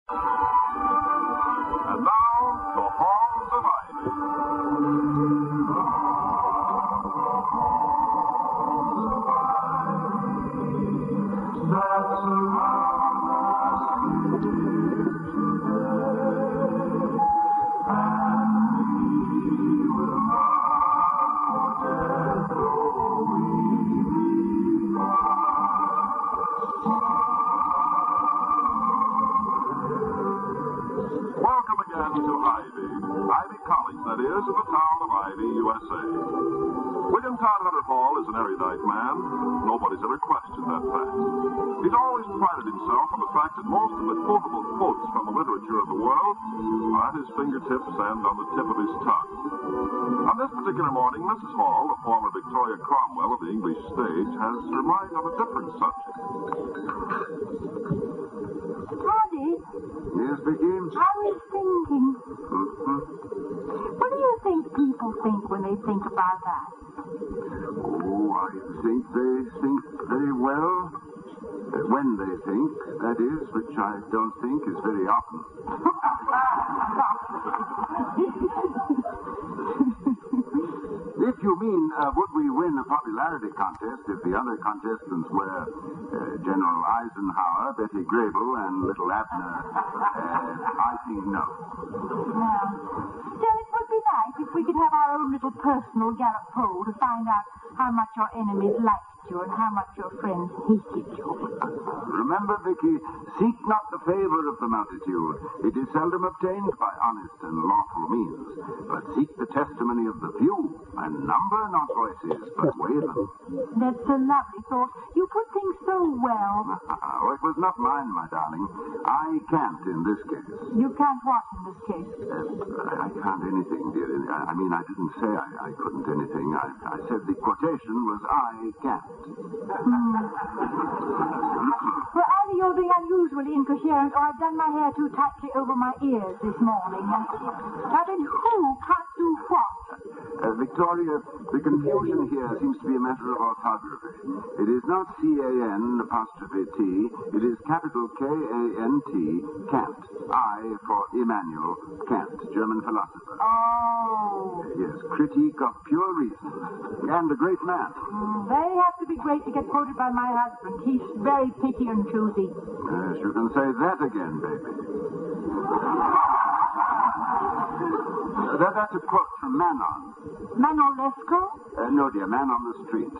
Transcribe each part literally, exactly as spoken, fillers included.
And now, the Halls of Ivy. That's around us and we will not forget though we be Welcome again to Ivy. Ivy College, that is, in the town of Ivy, U S A. William Todd Hunter Hall is an erudite man. Nobody's ever questioned that fact. He's always prided himself on the fact that most of the quotable quotes from the literature of the world are at his fingertips and on the tip of his tongue. On this particular morning, Missus Hall, the former Victoria Cromwell of the English stage, has her mind on a different subject. Toddy? Yes, Vicky? I was thinking. Mm-hmm. What do you think people think when they think about us? Oh, I think they think very well. Uh, when they think, that is, which I don't think is very often. If you mean, uh, would we win a popularity contest if the other contestants were uh, General Eisenhower, Betty Grable, and Little Abner, uh, I think no. No. Still, it would be nice if we could have our own little personal Gallup poll to find out how much your enemies liked you and how much your friends hated you. Remember, Vicky, seek not the favor of the multitude. It is seldom obtained by honest and lawful means. But seek the testimony of the few, and number not voices, but weigh them. That's a lovely thought. You put things so well. Oh, it was not mine, my darling. I can't in this case. You can't what in this case? Uh, I can't anything, dear. I, I mean, I didn't say I, I couldn't anything. I, I said the quotation was I can't. Hmm. Well, either you're being unusually incoherent or I've done my hair too tightly over my ears this morning. Now then, who can't do what? Uh, Victoria, the confusion here seems to be a matter of orthography. It is not C A N apostrophe T. It is capital K A N T, Kant. I for Immanuel Kant, German philosopher. Oh. Yes, critique of pure reason. And a great man. Mm, they have to be great to get quoted by my husband. He's very picky and choosy. Yes, you can say that again, baby. Uh, that, that's a quote from Manon. Manon Lescaut? Uh, no, dear, man on the street.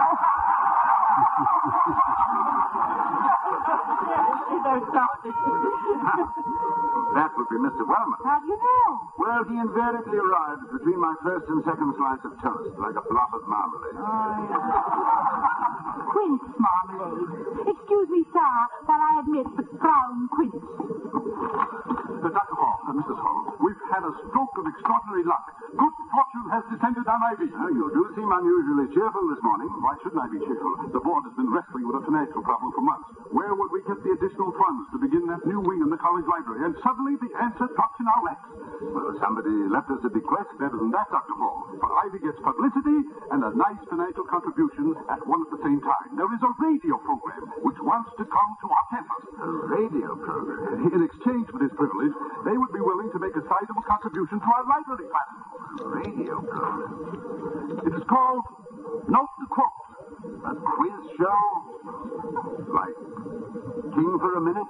That would be Mister Wellman. How do you know? Well, he invariably arrives between my first and second slice of toast, like a blob of marmalade. Oh, yeah. Quince marmalade. Excuse me, sir, while I admit the crown quince. Uh, Doctor Hall, uh, Missus Hall, we've had a stroke of extraordinary luck. Good fortune has descended on Ivy. Oh, you do seem unusually cheerful this morning. Why shouldn't I be cheerful? The board has been wrestling with a financial problem for months. Where would we get the additional funds to begin that new wing in the college library? And suddenly the answer drops in our laps. Well, somebody left us a bequest. Better than that, Doctor Hall. For Ivy gets publicity and a nice financial contribution at one at the same time. There is a radio program which wants to come to our campus. A radio program? In exchange for this privilege, they would be willing to make a sizable contribution to our library platform. Radio program? It is called Note the Quote. A quiz show? Like King for a Minute?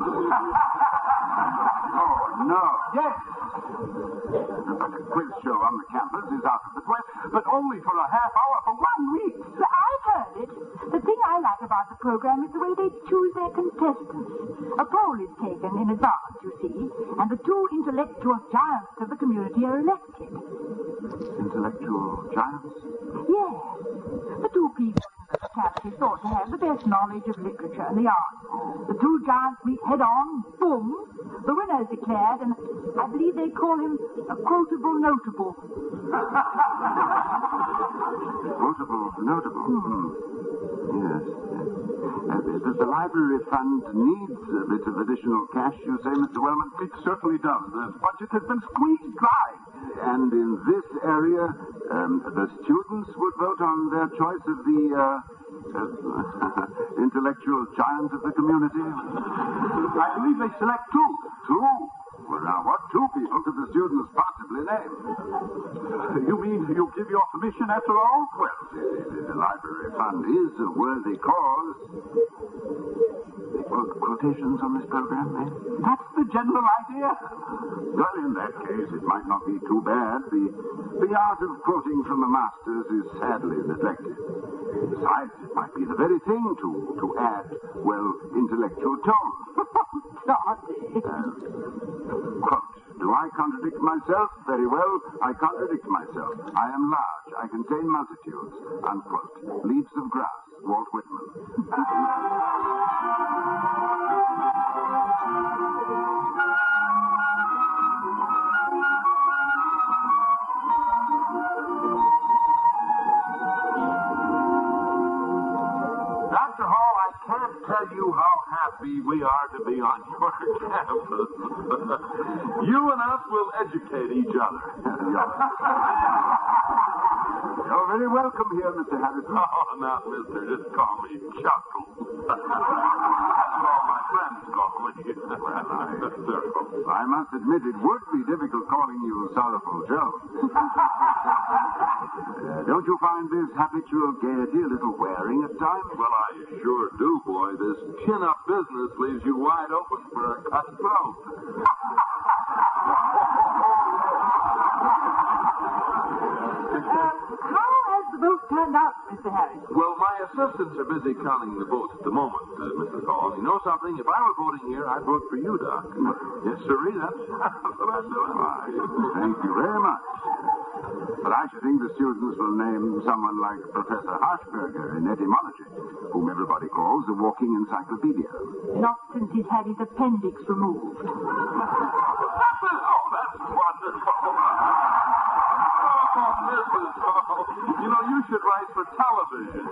Oh, no. Yes. But a quiz show on the campus is out of the question. But only for a half hour for one week. So I've heard it. The thing I like about the program is the way they choose their contestants. A poll is taken in advance, you see, and the two intellectual giants of the community are elected. Intellectual giants? Yes. The two people in the locality thought to have the best knowledge of literature and the arts. The two giants meet head on, boom. The winner is declared, and I believe they call him a quotable notable. Quotable notable? Hmm. Yes, yes. Uh, does the library fund need a bit of additional cash, you say, Mister Wellman? It certainly does. The budget has been squeezed dry. And in this area, um, the students would vote on their choice of the uh, Uh, intellectual giant of the community? I believe they select two. Two? Well, now, what two people could the students possibly name? You mean you give your permission after all? Well, the, the library fund is a worthy cause. Quote, quotations on this program, eh? That's the general idea. Well, in that case, it might not be too bad. The, the art of quoting from the masters is sadly neglected. Besides, it might be the very thing to, to add, well, intellectual tone. Darling. Uh, quote, do I contradict myself? Very well, I contradict myself. I am large. I contain multitudes. Unquote. Leaves of Grass, Walt Whitman. Doctor Hall, I can't tell you how happy we are to be on your campus. You and us will educate each other. You're very welcome here, Mister Harrison. Oh, now, mister, just call me Chuckles. That's what all my friends call me. Well, I, I must admit it would be difficult calling you Sorrowful Joe. uh, don't you find this habitual gaiety a little wearing at times? Well, I sure do, boy. This chin-up business leaves you wide open for a cut throat. How has the vote turned out, Mister Harris? Well, my assistants are busy counting the votes at the moment, uh, Mister Hall. You know something? If I were voting here, I'd vote for you, Doc. Yes, sirree, that's what I'm doing. Why, thank you very much. But I should think the students will name someone like Professor Harshberger in etymology, whom everybody calls a walking encyclopedia. Not since he's had his appendix removed. Oh, that's wonderful. Oh, Missus Hall, you know, you should write for television.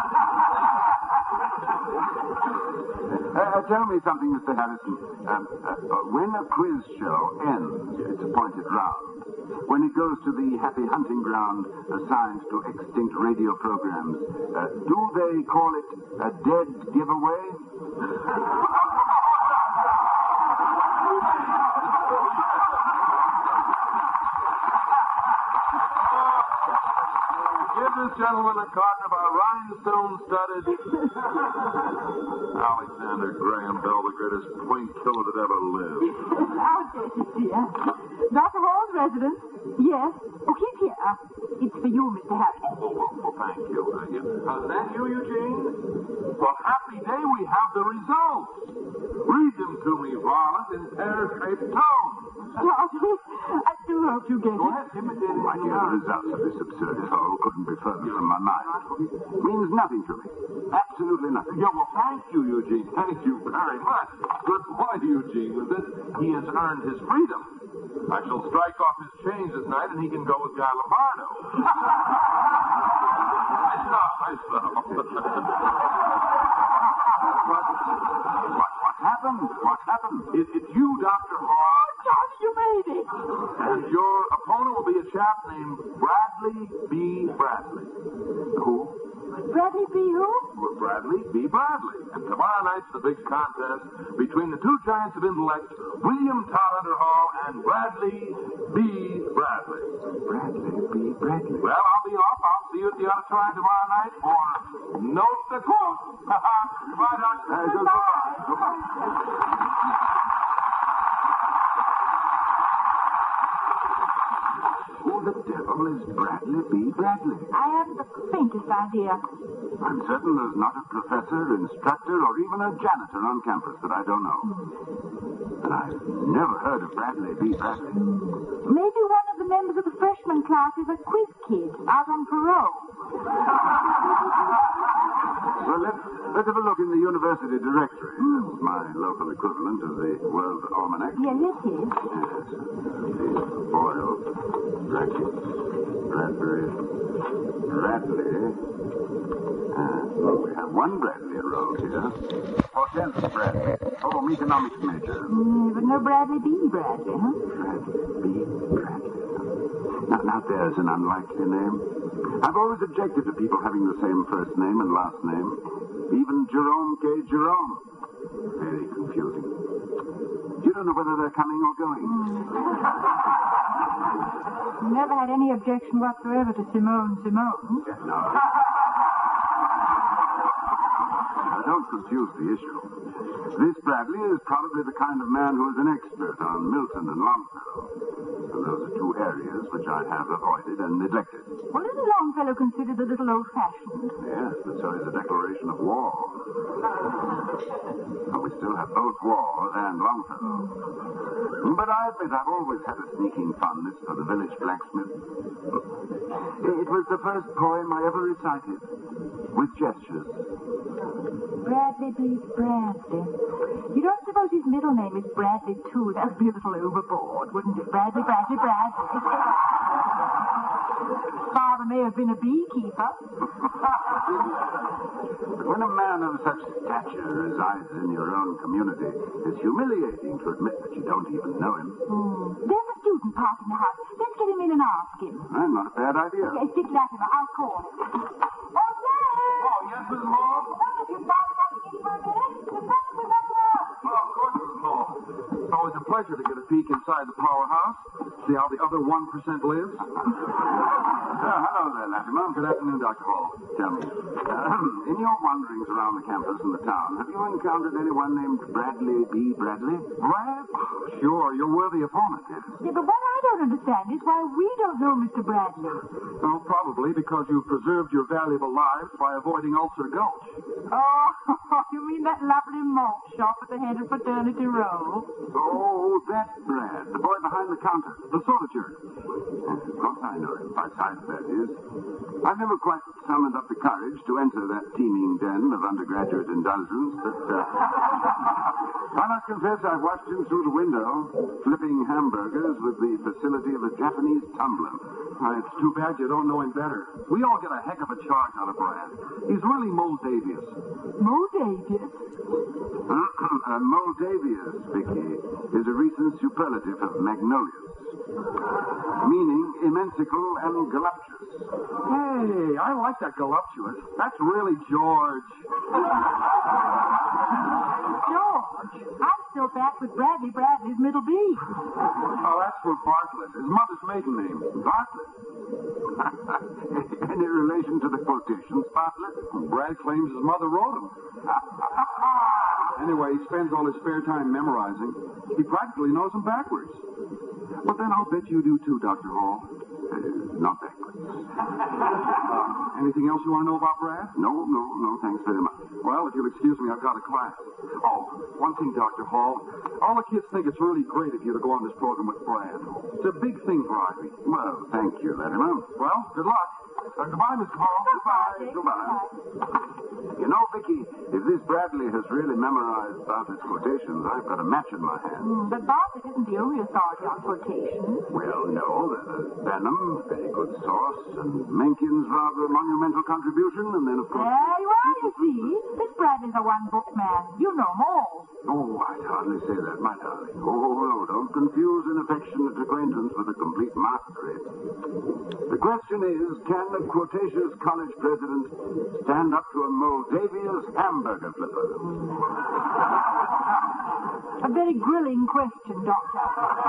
Uh, uh, tell me something, Mister Harrison. Um, uh, uh, when a quiz show ends its appointed round, when it goes to the happy hunting ground assigned to extinct radio programs, uh, do they call it a dead giveaway? Give this gentleman a carton of our rhinestone-studded Alexander Graham Bell, the greatest twink killer that ever lived. How dare you, dear? Doctor Hall's residence? Yes. Oh, he's here. It's for you, Mister Harris. Oh, well, well, thank you. Uh, yeah. uh, is that you, Eugene? Well, happy day, we have the results. Read them to me, Varlet, in pear-shaped tones. Darling, I do hope you get Go it. ahead, imitate it. My dear, the results of this absurd poll couldn't be further from my mind. Means nothing to me. Absolutely nothing. Yeah, well, thank you, Eugene. Thank you very much. Good boy, Eugene. With this, he has earned his freedom. I shall strike off his chains at night, and he can go with Guy Lombardo. I know, I know. What, what, what happened? What happened? It, it's you, Doctor Hall. Johnny, you made it. And your opponent will be a chap named Bradley B. Bradley. Who? Bradley B. who? Well, Bradley B. Bradley. And tomorrow night's the big contest between the two giants of intellect, William Todhunter Hall and Bradley B. Bradley. Bradley B. Bradley. Well, I'll be off. I'll see you at the auditorium tomorrow night for Note the Quote. Goodbye, Doctor. Uh, goodbye. Goodbye. Who the devil is Bradley B. Bradley? I haven't the faintest idea. I'm certain there's not a professor, instructor, or even a janitor on campus that I don't know. And I've never heard of Bradley B. Bradley. Maybe one of the members of the freshman class is a quiz kid out on parole. Well, let's, let's have a look in the university directory. That's my local equivalent of the World Almanac. Yes, it is. Yes. Boyle, Brackett, Bradbury, Bradley. Uh, well, we have one Bradley enrolled here. Hortense Bradley, home economics major. Mm, but no Bradley B. Bradley, huh? Bradley B. Bradley. Now, now there's an unlikely name. I've always objected to people having the same first name and last name. Even Jerome K. Jerome. Very confusing. You don't know whether they're coming or going. Never had any objection whatsoever to Simone Simone. Yeah, no. Now, don't confuse the issue. This Bradley is probably the kind of man who is an expert on Milton and Longfellow. And those are two areas which I have avoided and neglected. Well, isn't Longfellow considered a little old-fashioned? Yes, but so is the declaration of war. But we still have both wars and Longfellow. But I admit I've always had a sneaking fondness for the village blacksmith. It was the first poem I ever recited, with gestures. Bradley beats Bradley. You don't suppose his middle name is Bradley, too? That would be a little overboard, wouldn't it? Bradley, Bradley, Bradley. Father may have been a beekeeper. When a man of such stature resides in your own community, it's humiliating to admit that you don't even know him. Hmm. There's a student park in the house. Let's get him in and ask him. Eh, not a bad idea. Yes, Dick Latimer, I'll call him. Oh, yes! Oh, yes, Miss Hall? Wonder if you'd mind coming in for a minute? The doctor was up there. Oh, of course, Miss Hall. It's always a pleasure to get a peek inside the powerhouse, see how the other one percent lives. Uh, hello there, Latimer. Good afternoon, Doctor Hall. Tell me, uh, in your wanderings around the campus and the town, have you encountered anyone named Bradley B. Bradley? Brad? Oh, sure, your worthy opponent. Yeah, but what I don't understand is why we don't know Mister Bradley. Well, probably because you've preserved your valuable lives by avoiding Ulcer Gulch. Oh, you mean that lovely malt shop at the head of Fraternity Row? Oh, that Brad, the boy behind the counter. The soda jerk. Of course I know him, by sight, that is. I've never quite summoned up the courage to enter that teeming den of undergraduate indulgence, but uh, I must confess I've watched him through the window, flipping hamburgers with the facility of a Japanese tumbler. Uh, it's too bad you don't know him better. We all get a heck of a charge out of Brad. He's really Moldavious. Moldavious? uh, Moldavious, Vicky, is a recent superlative of magnolious, meaning immensical and voluptuous. Hey, I like that voluptuous. That's really George. George? I'm still back with Bradley Bradley's middle B. Oh, that's for Bartlett, his mother's maiden name. Bartlett? Any relation to the quotations, Bartlett? Brad claims his mother wrote them. Anyway, he spends all his spare time memorizing. He practically knows them backwards. But then I'll bet you do too, Doctor Hall. Uh, not backwards. Uh, anything else you want to know about Brad? No, no, no, thanks very much. Well, if you'll excuse me, I've got a class. Oh, one thing, Doctor Hall. All the kids think it's really great of you to go on this program with Brad. It's a big thing for Ivy. Well, thank you, Latimer. Well, good luck. Uh, goodbye, Miss Hall. Goodbye. Goodbye. You know, Vicky, if this Bradley has really memorized Bartlett's quotations, I've got a match in my hand. Mm, but Bartlett isn't the only authority on quotations. Well, no, there's Benham, very good source, and Mencken's rather monumental contribution, and then, of course... There you are, you see. This Bradley's a one-book man. You know them all. Oh, I'd hardly say that, my darling. Oh, no, don't confuse an affectionate acquaintance with a complete mastery. The question is, can the Quotaceous College president stand up to a Moldavious hamburger flipper? A very grilling question, Doctor.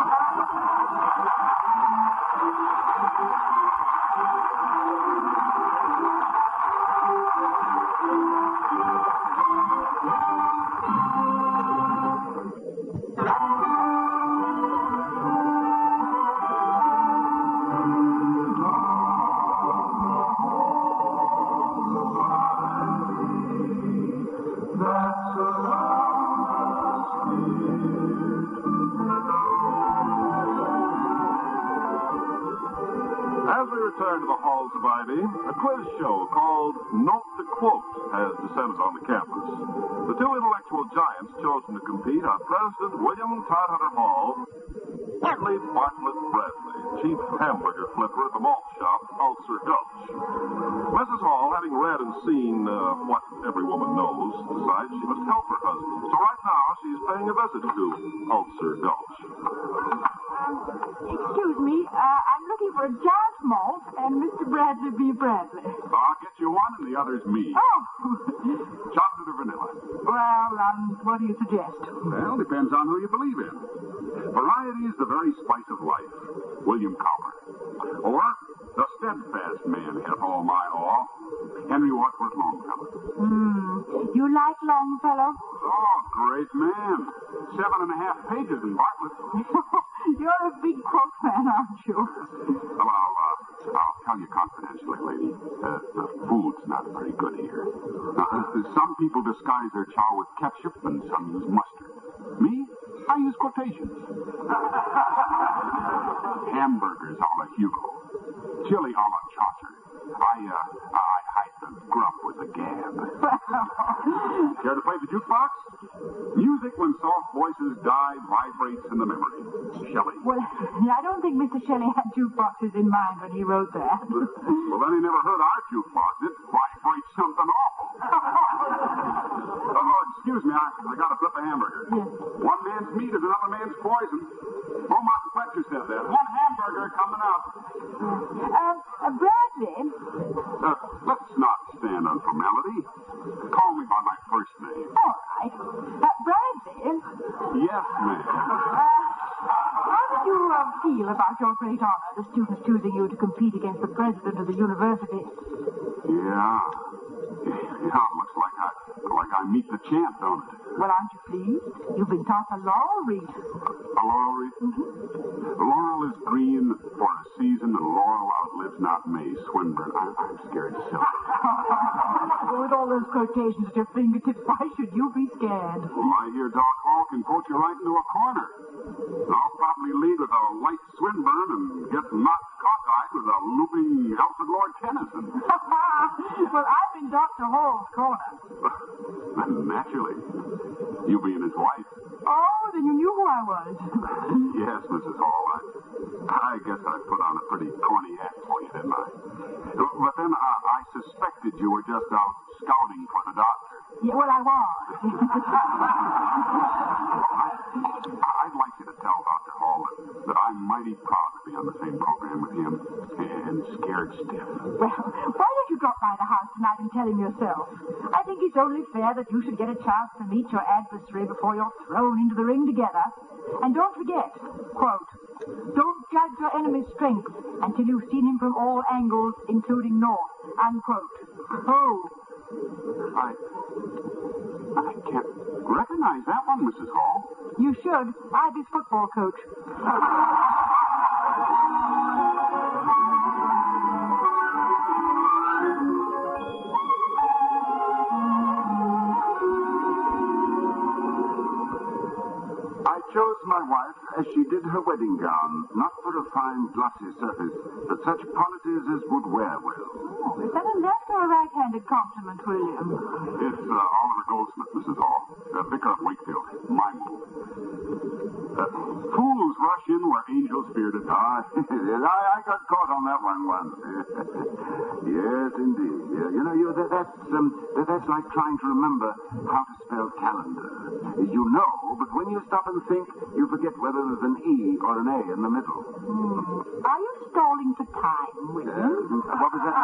As we return to the halls of Ivy, a quiz show called Note the Quote has descended on the campus. The two intellectual giants chosen to compete are President William Todhunter Hall and Lead Bartlett Bradley, chief hamburger flipper at the malt shop, Ulcer Gulch. Missus Hall, having read and seen uh, what every woman knows, decides she must help her husband. So right now, she's paying a visit to Ulcer Gulch. Um, excuse me, uh, I'm looking for a jazz malt and Mister Bradley B. Bradley. I'll get you one, and the other's me. Oh! Chocolate or vanilla? Well, um, what do you suggest? Well, depends on who you believe in. Variety is the very spice of life. William Cowper. Or, the steadfast man hath all my all. Henry Wadsworth Longfellow. Hmm. You like Longfellow? Oh, great man. Seven and a half pages in Bartlett. You're a big quote fan, aren't you? Well, I'll, uh, I'll tell you confidentially, lady. Uh, the food's not very good here. Uh, some people disguise their chow with ketchup and some use mustard. Me? I use quotations. Hamburgers a la Hugo. Chili a la Chaucer. I, uh, I hide the grub with the gab. Care to play the jukebox? Music when soft voices die vibrates in the memory. Shelley. Well, I don't think Mister Shelley had jukeboxes in mind when he wrote that. Well, then he never heard our jukebox. It vibrates something awful. Oh, excuse me. I, I got to flip a hamburger. Yes. One man's meat is another man's poison. Beaumont Fletcher said that. One hamburger coming up. Uh, uh, Bradley? Uh, let's not stand on formality. Call me by my first name. All right. Uh, Bradley? Yes, ma'am. Uh, how do you uh, feel about your great honor, the students choosing you to compete against the president of the university? Yeah. Yeah, looks like I, like I meet the champ, don't it? Well, aren't you pleased? You've been taught a laurel wreath. A laurel wreath? Mm-hmm. Laurel is green for a season, and laurel outlives not May. Swinburne, I, I'm scared silly. With all those quotations at your fingertips, why should you be scared? Well, I hear Doc Hall can quote you right into a corner. I'll probably lead with a light Swinburne and get knocked cockeyed with a looping Alfred Lord Tennyson. Well, I'm in Doctor Hall's corner. Naturally. You being his wife. Oh, then you knew who I was. Yes, Missus Hall. I, I guess I put on a pretty corny act for you, didn't I? But then I, I suspected you were just out scouting for the doctor. Yeah, well, I was. I'd like you to tell Doctor Hall that, that I'm mighty proud to be on the same program with him and scared stiff. Well, why don't you drop by the house tonight and tell him yourself? I think it's only fair that you should get a chance to meet your adversary before you're thrown into the ring together. And don't forget, quote, don't judge your enemy's strength until you've seen him from all angles, including north, unquote. Oh. I, I can't recognize that one, Missus Hall. You should. I'm his football coach. I chose my wife as she did her wedding gown, not for a fine glossy surface, but such qualities as would wear well. Oh, is that a left or a right-handed compliment, William? It's uh, Oliver Goldsmith, Missus Hall. Uh, Vicar of Wakefield. My move. Uh, fools rush in where angels fear to die. I, I got caught on that one once. Yes, indeed. Yeah, you know, you, that, that's, um, that, that's like trying to remember how to spell calendar. You know, but when you stop and think, you forget whether there's an E or an A in the middle. Hmm. Are you stalling for time, William? Uh, what was that?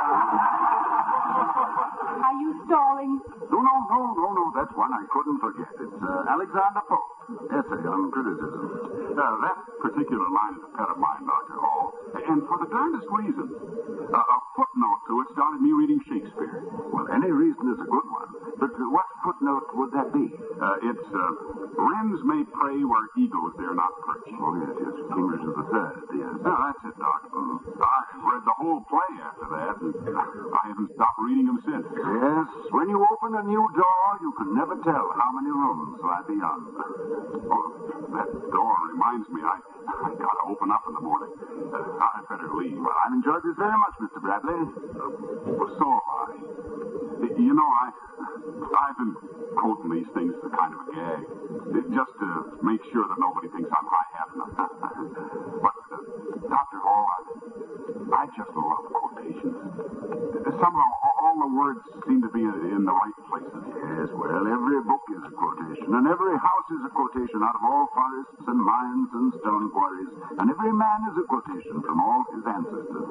Are you stalling? No, no, no, no, no. That's one I couldn't forget. It's uh, Alexander Pope. Essay on criticism. Uh, that particular line is a pet of mine, Doctor Hall. And for the darndest reason. Uh, a footnote to it started me reading Shakespeare. Well, any reason is a good one. But uh, what footnote would that be? Uh, it's, uh, wrens may prey where eagles dare not perch. Oh, yes, yes. King Richard the Third, yes. No, that's it, Doc. Uh, I read the whole play after that, and I haven't stopped reading them since. Yes, when you open a new door, you can never tell how many rooms lie beyond. Oh, that door reminds me, I, I gotta open up in the morning. Uh, I'd better leave. Well, I've enjoyed this very much, Mister Bradley. Uh, well, so have I. You know, I, I've been quoting these things as a kind of a gag, just to make sure that nobody thinks I'm high-having them. But, uh, Doctor Hall, I, I just love quotations. Somehow, all the words seem to be in, in the right places. Yes, well, every book is a quotation. quotation, and every house is a quotation out of all forests and mines and stone quarries, and every man is a quotation from all his ancestors.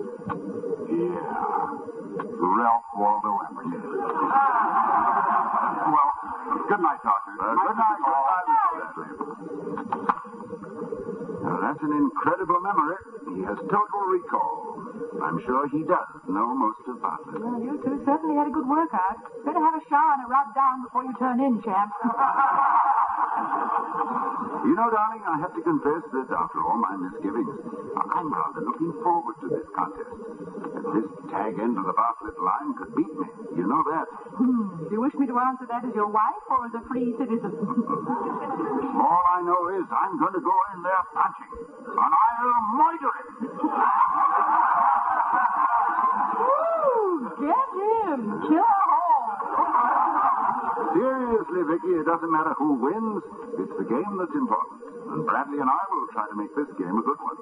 Yeah. Ralph Waldo Emerson. Well, good night, Doctor. Uh, good night. Now, that's an incredible memory. He has total recall. I'm sure he does know most of Bartlett. Well, you two certainly had a good workout. Better have a shower and a rub down before you turn in, champ. You know, darling, I have to confess that after all my misgivings, I'm rather looking forward to this contest. This tag end of the Bartlett line could beat me. You know that. Hmm. Do you wish me to answer that as your wife or as a free citizen? All I know is I'm going to go in there punching, and I'll murder it. Ooh, get him. Kill Hall. Seriously, Vicky, it doesn't matter who wins. It's the game that's important. And Bradley and I will try to make this game a good one.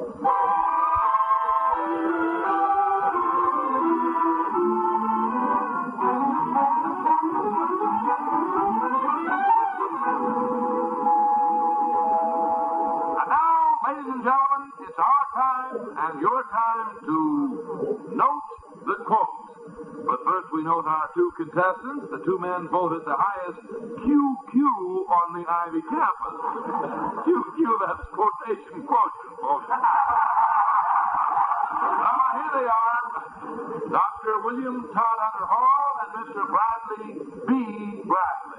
And now, ladies and gentlemen, it's our time and your time to note the quote. But first we note our two contestants, the two men voted the highest Q Q on the Ivy campus. Q Q, that's quotation quotient, folks. Now, here they are, Doctor William Todd Hunter Hall and Mister Bradley B. Bradley.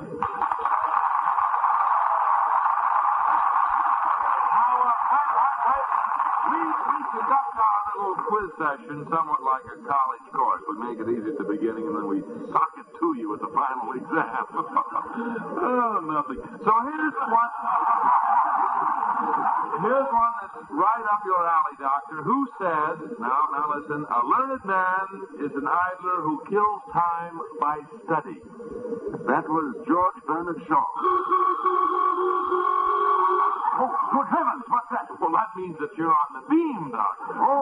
Now, uh, wait, wait, wait. We, we conduct our little quiz session somewhat like a college course. We make it easy at the beginning, and then we sock it to you at the final exam. Oh, nothing. So here's one. Here's one that's right up your alley, Doctor. Who said, now, now listen, a learned man is an idler who kills time by study. That was George Bernard Shaw. Oh, good heavens, what's that? Well, that means that you're on the beam, Doctor. Oh.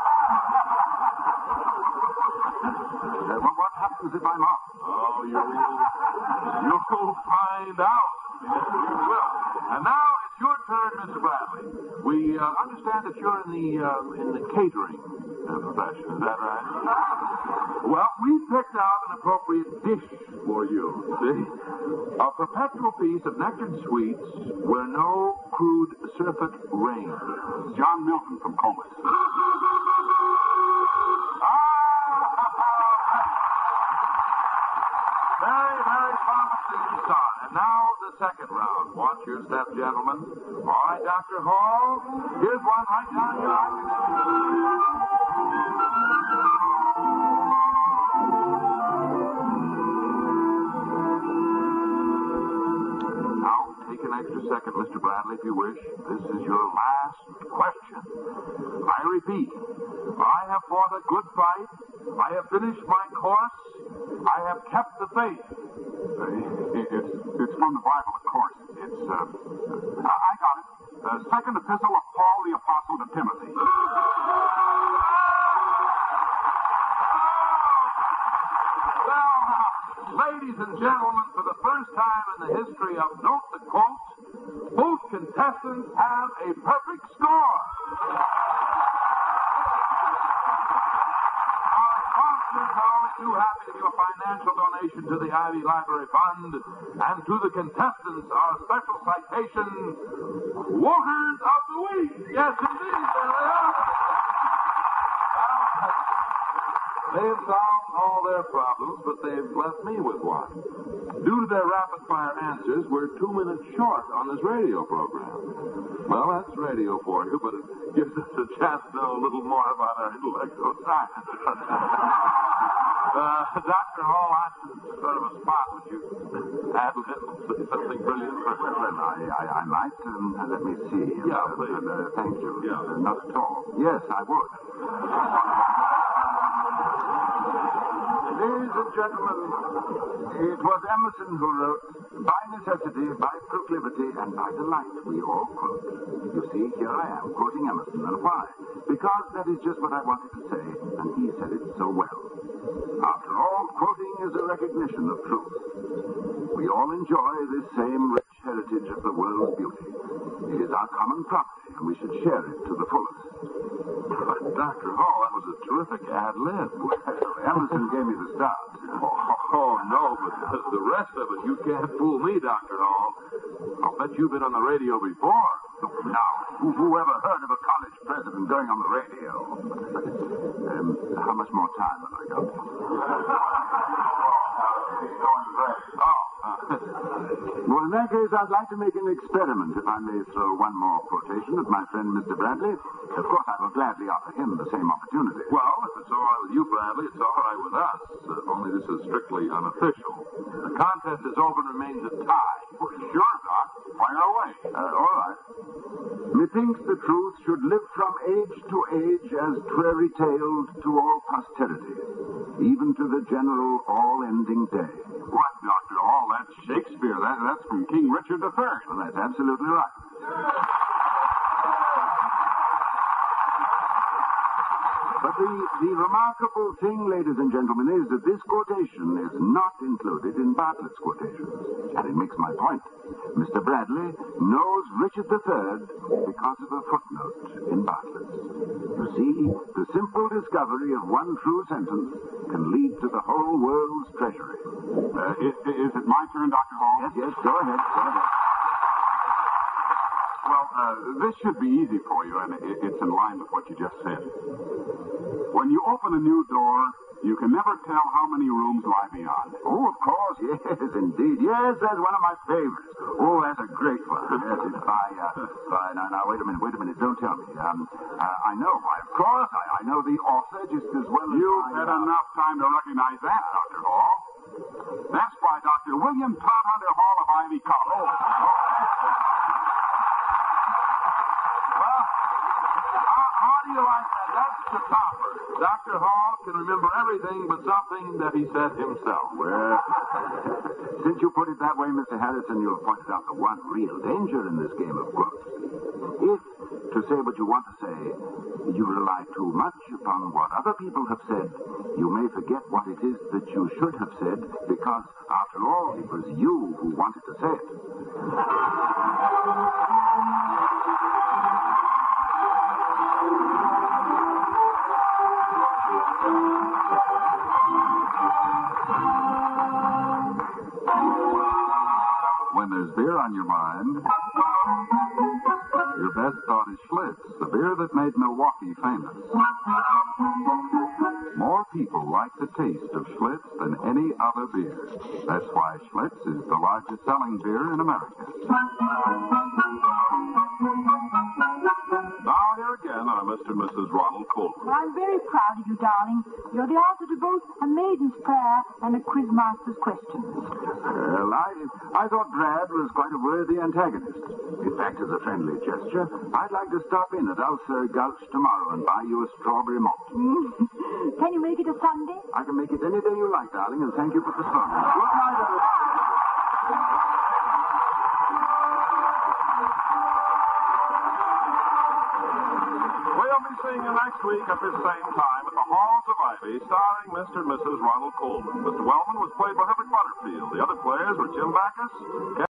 Uh, well, what happens if I'm off? Oh, you'll, you'll find out. Yes, you will. And now it's your turn, Mister Bradley. We uh, understand that you're in the uh, in the catering uh, profession. Is that right? Well, we picked out an appropriate dish for you. See, a perpetual piece of nectared sweets where no crude surfeit reigns. John Milton from Comus. Very, very promising start. And now the second round. Watch your step, gentlemen. All right, Doctor Hall. Here's one right down here. Now, take an extra second, Mister Bradley, if you wish. This is your last question. I repeat, I have fought a good fight. I have finished my course. I have kept the faith. Uh, it's, it's from the Bible, of course. It's, uh, uh, I got it. The second epistle of Paul the Apostle to Timothy. Well, ladies and gentlemen, for the first time in the history of Note the Quote, both contestants have a perfect score. Our sponsors are only too happy to give a financial donation to the Ivy Library Fund, and to the contestants, our special citation, Waters of the Week. Yes, indeed, there they are. They've solved all their problems, but they've left me with one. Due to their rapid-fire answers, we're two minutes short on this radio program. Well, that's radio for you, but it gives us a chance to know a little more about our intellectual science. uh, Doctor Hall, that's sort of a spot. Would you add say something brilliant? Well, I, I, I might. Um, uh, let me see. Yeah, uh, please. Uh, thank you. Yeah. Uh, not at all. Yes, I would. Ladies and gentlemen, it was Emerson who wrote, by necessity, by proclivity, and by delight, we all quote. You see, here I am, quoting Emerson. And why? Because that is just what I wanted to say, and he said it so well. After all, quoting is a recognition of truth. We all enjoy this same rich heritage of the world's beauty. It is our common property, and we should share it to the fullest. But Doctor Hall, that was a terrific ad-lib. Well, Emerson gave me the start. Oh, oh, no, but the rest of it, you can't fool me, Doctor Hall. I'll bet you've been on the radio before. Now, who, who ever heard of a college president going on the radio? um, how much more time have I got? Oh. Well, in that case, I'd like to make an experiment, if I may throw one more quotation at my friend Mister Bradley. Of course, I will gladly offer him the same opportunity. Well, if it's all right with you, Bradley, it's all right with us. Uh, only this is strictly unofficial. The contest is over and remains a tie. Well, sure, Doc. Fire away. Uh, all right. Methinks the truth should live from age to age as 'twere retailed to all posterity, even to the general all-ending day. What, Doctor Hall? That's Shakespeare. That, that's from King Richard the Third. Well, that's absolutely right. But the, the remarkable thing, ladies and gentlemen, is that this quotation is not included in Bartlett's quotations. And it makes my point. Mister Bradley knows Richard the Third because of a footnote in Bartlett's. You see, the simple discovery of one true sentence can lead to the whole world's treasury. Uh, is, is it my turn, Doctor Hall? Yes, yes, go ahead, go ahead. Well, uh, this should be easy for you, and it, it's in line with what you just said. When you open a new door, you can never tell how many rooms lie beyond. Oh, of course, yes, indeed. Yes, that's one of my favorites. Oh, that's a great one. Yes, it's by, uh, by, now, now, wait a minute, wait a minute, don't tell me. Um, uh, I know, why, of course, I, I know the author just as well as You've I, had uh, enough time to recognize that, Doctor Hall. That's by Doctor William Todhunter Hall of Ivy College. Oh, oh. Well, how, how do you like that? That's the topper. Doctor Hall can remember everything but something that he said himself. Well, since you put it that way, Mister Harrison, you have pointed out the one real danger in this game of quotes. If, to say what you want to say, you rely too much upon what other people have said, you may forget what it is that you should have said, because, after all, it was you who wanted to say it. When there's beer on your mind, your best thought is Schlitz, the beer that made Milwaukee famous. More people like the taste of Schlitz than any other beer. That's why Schlitz is the largest selling beer in America. Now here again are Mister and Missus Ronald Colton. Well, I'm very proud of you, darling. You're the answer to both a maiden's prayer and a quizmaster's question. Well, I, I thought Brad was quite a worthy antagonist. In fact, as a friendly gesture, I'd like to stop in at Ulcer Gulch tomorrow and buy you a strawberry malt. Can you make it a Sunday? I can make it any day you like, darling, and thank you for postponing. Good night, everyone. We'll be seeing you next week at this same time at the Halls of Ivy, starring Mister and Missus Ronald Colton. Mister Wellman was played by Herbert Butterfield. The other players were Jim Backus,